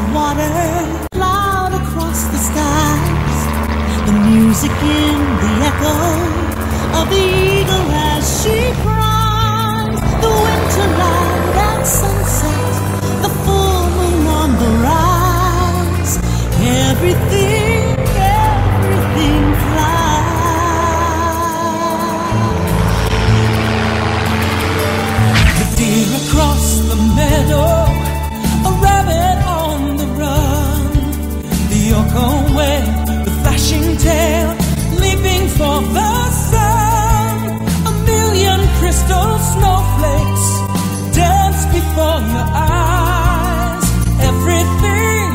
water, loud across the skies. The music in the echo of the eagle as she cries. The winterland at sunset, the full moon on the rise. Everything flies. The deer across the meadow, a rabbit on the run, the away, the flashing tail, leaping for the sun. A million crystal snowflakes dance before your eyes. Everything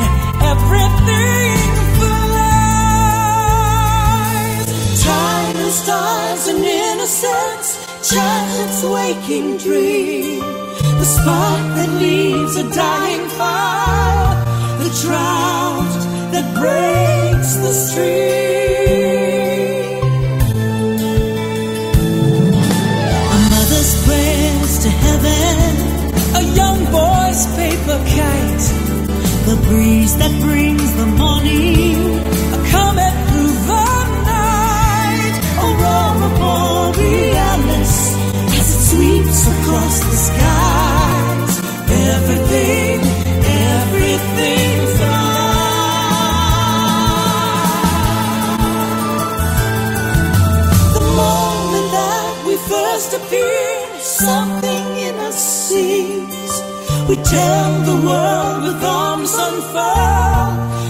flies. Time and stars and innocence, childhood's waking dream. The spark that leaves a dying fire, the drought that breaks the stream. A mother's prayers to heaven, a young boy's paper kite, the breeze that brings the morning, a comet through the night. Aurora borealis as it sweeps across the skies. Everything flies. The moment that we first appear, something in us sees. We tell the world with arms unfurled,